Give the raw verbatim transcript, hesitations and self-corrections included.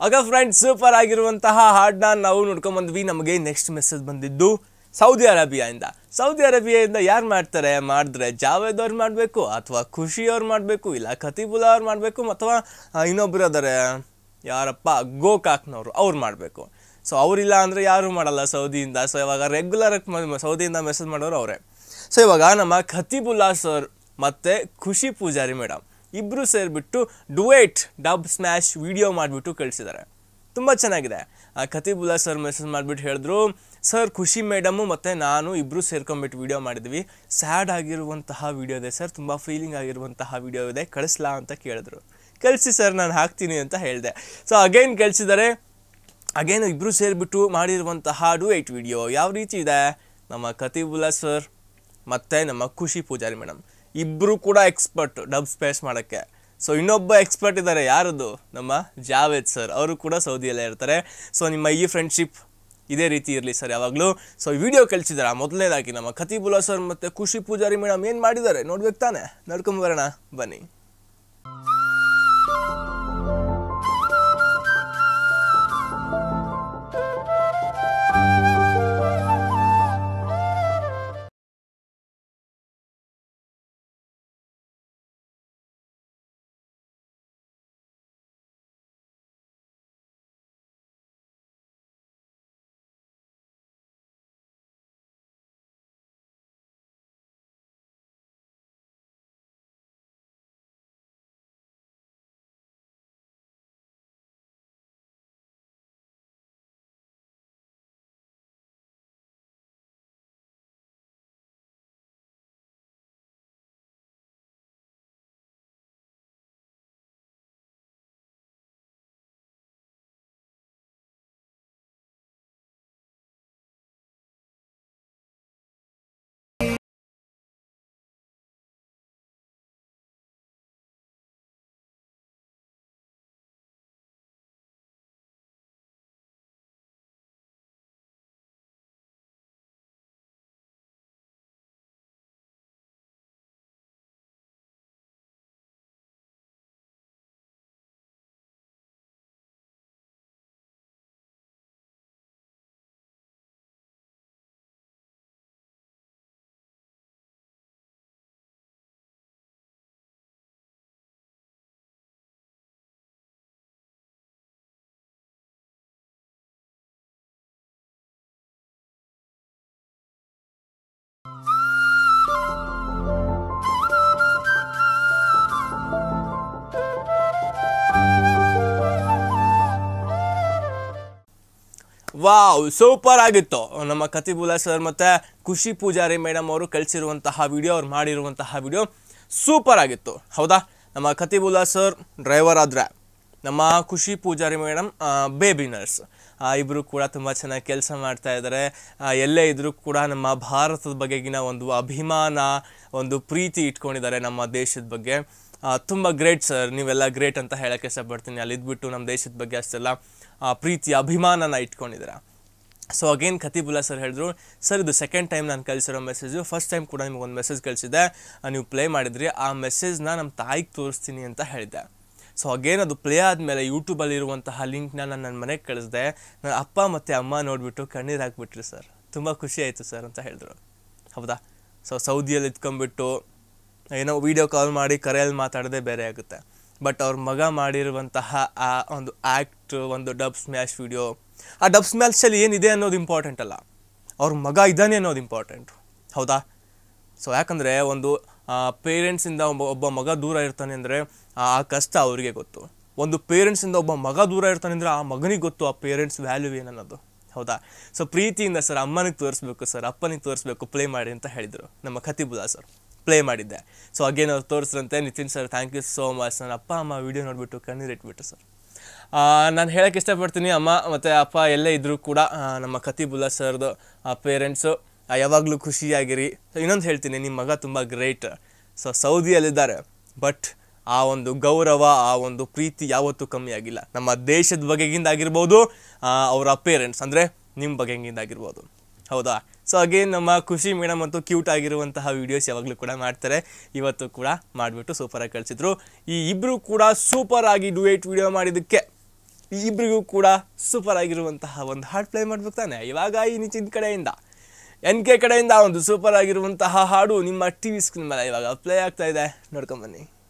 ಆಗ friends super ಆಗಿರುವಂತಹ ಹಾಡನ್ನ ನಾವು ನೋಡ್ಕೊಂಡ್ ಬಂದ್ವಿ. ನಮಗೆ ನೆಕ್ಸ್ಟ್ ಮೆಸೇಜ್ ಬಂದಿದ್ದು ಸೌದಿ ಅರೇಬಿಯಾದಿಂದ. ಸೌದಿ ಅರೇಬಿಯಾದಿಂದ ಯಾರು ಮಾಡ್ತಾರೆ ಮಾಡಿದ್ರೆ ಜಾವೇದ್ ಅವ್ರು ಮಾಡಬೇಕು ಅಥವಾ ಖುಷಿ ಅವ್ರು ಮಾಡಬೇಕು, ಇಲ್ಲ ಖತೀಬುಲ್ಲಾ ಅವ್ರು ಮಾಡಬೇಕು, ಅಥವಾ ಇನ್ನೊಬ್ರು ಅದಾರೆ ಯಾರಪ್ಪ ಗೋಕಾಕ್ನವರು ಅವ್ರು ಮಾಡಬೇಕು. ಸೊ ಅವರಿಲ್ಲ ಅಂದರೆ ಯಾರು ಮಾಡಲ್ಲ ಸೌದಿಯಿಂದ. ಸೊ ಇವಾಗ ರೆಗ್ಯುಲರ್ ಸೌದಿಯಿಂದ ಮೆಸೇಜ್ ಮಾಡೋರು ಅವರೇ. ಸೊ ಇವಾಗ ನಮ್ಮ ಖತೀಬುಲ್ಲಾ ಸರ್ ಮತ್ತು ಖುಷಿ ಪೂಜಾರಿ ಮೇಡಮ್ ಇಬ್ಬರು ಸೇರಿಬಿಟ್ಟು ಡುವೇಟ್ ಡಬ್ ಸ್ಮ್ಯಾಶ್ ವಿಡಿಯೋ ಮಾಡಿಬಿಟ್ಟು ಕಳಿಸಿದ್ದಾರೆ. ತುಂಬ ಚೆನ್ನಾಗಿದೆ. ಖತೀಬುಲ್ಲಾ ಸರ್ ಮೆಸೇಜ್ ಮಾಡಿಬಿಟ್ಟು ಹೇಳಿದ್ರು, ಸರ್ ಖುಷಿ ಮೇಡಮು ಮತ್ತು ನಾನು ಇಬ್ಬರು ಸೇರ್ಕೊಂಡ್ಬಿಟ್ಟು ವಿಡಿಯೋ ಮಾಡಿದ್ವಿ. ಸ್ಯಾಡ್ ಆಗಿರುವಂತಹ ವಿಡಿಯೋ ಇದೆ ಸರ್, ತುಂಬ ಫೀಲಿಂಗ್ ಆಗಿರುವಂತಹ ವಿಡಿಯೋ ಇದೆ, ಕಳಿಸ್ಲಾ ಅಂತ ಕೇಳಿದ್ರು. ಕಳಿಸಿ ಸರ್ ನಾನು ಹಾಕ್ತೀನಿ ಅಂತ ಹೇಳಿದೆ. ಸೊ ಅಗೈನ್ ಕಳಿಸಿದ್ದಾರೆ. ಅಗೇನು ಇಬ್ಬರು ಸೇರಿಬಿಟ್ಟು ಮಾಡಿರುವಂತಹ ಡುವೇಟ್ ವಿಡಿಯೋ ಯಾವ ರೀತಿ ಇದೆ, ನಮ್ಮ ಖತೀಬುಲ್ಲಾ ಸರ್ ಮತ್ತು ನಮ್ಮ ಖುಷಿ ಪೂಜಾರಿ ಮೇಡಮ್ ಇಬ್ಬರು ಕೂಡ ಎಕ್ಸ್ಪರ್ಟ್ ಡಬ್ ಸ್ಪೇಸ್ ಮಾಡೋಕ್ಕೆ. ಸೊ ಇನ್ನೊಬ್ಬ ಎಕ್ಸ್ಪರ್ಟ್ ಇದ್ದಾರೆ, ಯಾರದು ನಮ್ಮ ಜಾವೇದ್ ಸರ್, ಅವರು ಕೂಡ ಸೌದಿಯಲ್ಲೇ ಇರ್ತಾರೆ. ಸೊ ನಿಮ್ಮ ಈ ಫ್ರೆಂಡ್ಶಿಪ್ ಇದೇ ರೀತಿ ಇರಲಿ ಸರ್ ಯಾವಾಗಲೂ. ಸೊ ಈ ವಿಡಿಯೋ ಕಳಿಸಿದ್ದಾರೆ. ಮೊದಲನೇದಾಗಿ ನಮ್ಮ ಖತೀಬುಲ್ಲಾ ಸರ್ ಮತ್ತು ಖುಷಿ ಪೂಜಾರಿ ಮೇಡಮ್ ಏನು ಮಾಡಿದ್ದಾರೆ ನೋಡ್ಬೇಕು ತಾನೆ, ನೋಡ್ಕೊಂಬರೋಣ ಬನ್ನಿ. ವಾವ್, ಸೂಪರ್ ಆಗಿತ್ತು. ನಮ್ಮ ಖತೀಬುಲ್ಲಾ ಸರ್ ಮತ್ತು ಖುಷಿ ಪೂಜಾರಿ ಮೇಡಮ್ ಅವರು ಕಳಿಸಿರುವಂತಹ ವಿಡಿಯೋ, ಅವ್ರು ಮಾಡಿರುವಂತಹ ವಿಡಿಯೋ ಸೂಪರ್ ಆಗಿತ್ತು. ಹೌದಾ, ನಮ್ಮ ಖತೀಬುಲ್ಲಾ ಸರ್ ಡ್ರೈವರ್ ಆದರೆ ನಮ್ಮ ಖುಷಿ ಪೂಜಾರಿ ಮೇಡಮ್ ಬೇಬಿ ನರ್ಸ್. ಇಬ್ಬರು ಕೂಡ ತುಂಬ ಚೆನ್ನಾಗಿ ಕೆಲಸ ಮಾಡ್ತಾ ಇದ್ದಾರೆ. ಎಲ್ಲೇ ಇದ್ದರೂ ಕೂಡ ನಮ್ಮ ಭಾರತದ ಬಗೆಗಿನ ಒಂದು ಅಭಿಮಾನ, ಒಂದು ಪ್ರೀತಿ ಇಟ್ಕೊಂಡಿದ್ದಾರೆ ನಮ್ಮ ದೇಶದ ಬಗ್ಗೆ. ತುಂಬ ಗ್ರೇಟ್ ಸರ್, ನೀವೆಲ್ಲ ಗ್ರೇಟ್ ಅಂತ ಹೇಳೋಕ್ಕೆ ಇಷ್ಟಪಡ್ತೀನಿ. ಅಲ್ಲಿ ಇದ್ಬಿಟ್ಟು ನಮ್ಮ ದೇಶದ ಬಗ್ಗೆ ಅಷ್ಟೆಲ್ಲ ಪ್ರೀತಿ ಅಭಿಮಾನನ ಇಟ್ಕೊಂಡಿದ್ದೀರಾ. ಸೊ ಅಗೇನ್ ಖತೀಬುಲ್ಲಾ ಸರ್ ಹೇಳಿದ್ರು, ಸರ್ ಇದು ಸೆಕೆಂಡ್ ಟೈಮ್ ನಾನು ಕಳಿಸಿರೋ ಮೆಸೇಜು. ಫಸ್ಟ್ ಟೈಮ್ ಕೂಡ ನಿಮ್ಗೆ ಒಂದು ಮೆಸೇಜ್ ಕಳಿಸಿದ್ದೆ, ನೀವು ಪ್ಲೇ ಮಾಡಿದ್ರಿ. ಆ ಮೆಸೇಜ್ನ ನಮ್ಮ ತಾಯಿಗೆ ತೋರಿಸ್ತೀನಿ ಅಂತ ಹೇಳಿದ್ದೆ. ಸೊ ಅಗೇನ್ ಅದು ಪ್ಲೇ ಆದಮೇಲೆ ಯೂಟ್ಯೂಬಲ್ಲಿರುವಂತಹ ಲಿಂಕ್ನ ನಾನು ನನ್ನ ಮನೆಗೆ ಕಳಿಸಿದೆ. ನನ್ನ ಅಪ್ಪ ಮತ್ತು ಅಮ್ಮ ನೋಡಿಬಿಟ್ಟು ಕಣ್ಣೀರು ಹಾಕ್ಬಿಟ್ರಿ ಸರ್, ತುಂಬ ಖುಷಿ ಆಯಿತು ಸರ್ ಅಂತ ಹೇಳಿದ್ರು. ಹೌದಾ, ಸೊ ಸೌದಿಯಲ್ಲಿ ಇದ್ಕೊಂಡ್ಬಿಟ್ಟು ಏನೋ ವೀಡಿಯೋ ಕಾಲ್ ಮಾಡಿ ಕರೆಯಲ್ಲಿ ಮಾತಾಡೋದೇ ಬೇರೆ ಆಗುತ್ತೆ. ಬಟ್ ಅವ್ರ ಮಗ ಮಾಡಿರುವಂತಹ ಆ ಒಂದು ಆ್ಯಕ್ಟ್, ಒಂದು ಡಬ್ ಸ್ಮ್ಯಾಶ್ ವಿಡಿಯೋ, ಆ ಡಬ್ ಸ್ಮ್ಯಾಶಲ್ಲಿ ಏನಿದೆ ಅನ್ನೋದು ಇಂಪಾರ್ಟೆಂಟ್ ಅಲ್ಲ, ಅವ್ರ ಮಗ ಇದ್ದಾನೆ ಅನ್ನೋದು ಇಂಪಾರ್ಟೆಂಟು. ಹೌದಾ, ಸೊ ಯಾಕಂದರೆ ಒಂದು ಪೇರೆಂಟ್ಸಿಂದ ಒಬ್ಬ ಒಬ್ಬ ಮಗ ದೂರ ಇರ್ತಾನೆ ಅಂದರೆ ಆ ಕಷ್ಟ ಅವರಿಗೆ ಗೊತ್ತು. ಒಂದು ಪೇರೆಂಟ್ಸಿಂದ ಒಬ್ಬ ಮಗ ದೂರ ಇರ್ತಾನೆ ಅಂದರೆ ಆ ಮಗನಿಗೆ ಗೊತ್ತು ಆ ಪೇರೆಂಟ್ಸ್ ವ್ಯಾಲ್ಯೂ ಏನನ್ನೋದು. ಹೌದಾ, ಸೊ ಪ್ರೀತಿಯಿಂದ ಸರ್ ಅಮ್ಮನಿಗೆ ತೋರಿಸ್ಬೇಕು ಸರ್, ಅಪ್ಪನಿಗೆ ತೋರಿಸ್ಬೇಕು, ಪ್ಲೇ ಮಾಡಿ ಅಂತ ಹೇಳಿದರು ನಮ್ಮ ಖತೀಬುಲ್ಲಾ ಸರ್. ಪ್ಲೇ ಮಾಡಿದ್ದೆ. ಸೊ ಅಗೇನ್ ಅವ್ರು ತೋರಿಸ್ರಂತೆ, Nitin sir thank you so much. ನನ್ನ ಅಪ್ಪ ಅಮ್ಮ ವೀಡಿಯೋ ನೋಡಿಬಿಟ್ಟು ಕಣ್ಣೀರು ಇಟ್ಬಿಟ್ಟು ಸರ್. ನಾನು ಹೇಳೋಕ್ಕೆ ಇಷ್ಟಪಡ್ತೀನಿ, ಅಮ್ಮ ಮತ್ತು ಅಪ್ಪ ಎಲ್ಲೇ ಇದ್ದರೂ ಕೂಡ ನಮ್ಮ ಖತೀಬುಲ್ಲಾ ಸರ್ದು ಪೇರೆಂಟ್ಸು ಯಾವಾಗಲೂ ಖುಷಿಯಾಗಿರಿ. ಇನ್ನೊಂದು ಹೇಳ್ತೀನಿ, ನಿಮ್ಮ ಮಗ ತುಂಬ ಗ್ರೇಟ್. ಸೊ ಸೌದಿಯಲ್ಲಿದ್ದಾರೆ, ಬಟ್ ಆ ಒಂದು ಗೌರವ, ಆ ಒಂದು ಪ್ರೀತಿ ಯಾವತ್ತೂ ಕಮ್ಮಿ ಆಗಿಲ್ಲ. ನಮ್ಮ ದೇಶದ ಬಗೆಗಿಂದಾಗಿರ್ಬೋದು, ಅವರ ಪೇರೆಂಟ್ಸ್ ಅಂದರೆ ನಿಮ್ಮ ಬಗೆಗಿಂದಾಗಿರ್ಬೋದು. ಹೌದಾ, ಸೊ ಅಗೇನ್ ನಮ್ಮ ಖುಷಿ ಮೇಡಮ್ ಅಂತೂ ಕ್ಯೂಟ್ ಆಗಿರುವಂತಹ ವೀಡಿಯೋಸ್ ಯಾವಾಗಲೂ ಕೂಡ ಮಾಡ್ತಾರೆ. ಇವತ್ತು ಕೂಡ ಮಾಡಿಬಿಟ್ಟು ಸೂಪರಾಗಿ ಕಳಿಸಿದ್ರು. ಈ ಇಬ್ಬರು ಕೂಡ ಸೂಪರ್ ಆಗಿ ಡುಯೇಟ್ ವಿಡಿಯೋ ಮಾಡಿದ್ದಕ್ಕೆ ಇಬ್ಬರಿಗೂ ಕೂಡ ಸೂಪರ್ ಆಗಿರುವಂತಹ ಒಂದು ಹಾಡು ಪ್ಲೇ ಮಾಡ್ಬೇಕು ತಾನೆ. ಇವಾಗ ಈ ನಿಚಿನ್ ಕಡೆಯಿಂದ ಎನ್ ಕೆ ಕಡೆಯಿಂದ ಒಂದು ಸೂಪರ್ ಆಗಿರುವಂತಹ ಹಾಡು ನಿಮ್ಮ ಟಿ ವಿ ಸ್ಕ್ರೀನ್ ಮೇಲೆ ಇವಾಗ ಪ್ಲೇ ಆಗ್ತಾ ಇದೆ, ನೋಡ್ಕೊಂಬನ್ನಿ.